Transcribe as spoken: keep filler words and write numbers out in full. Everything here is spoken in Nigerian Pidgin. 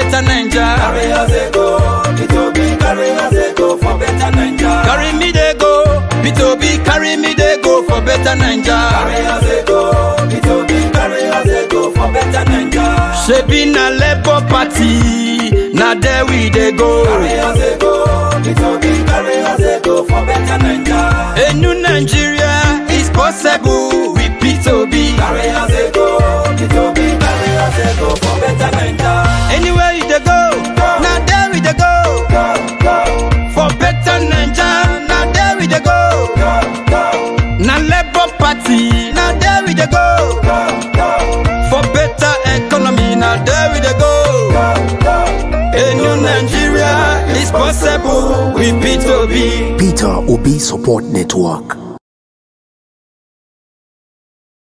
better Naija. Carry us a go, P two B, carry us a go for better Naija. Carry me they go, P two B, carry me they go for better Naija. Carry us a go, P two B, carry us a go for better Naija. Shaping a Labour Party, now there we they go. Carry us a go, P two B, carry us a go for better Naija. A new Nigeria is possible with P two B. Carry us a go, P two B, carry us a go for better Naija. Anywhere you they go, now there we they go. Go, go, For better Naija, now there we they go. go, go, Now Labour Party, now there we they go. go, go, For better economy, now there we they go. go, go. A new Nigeria is possible with P two B. Peter Obi Support Network.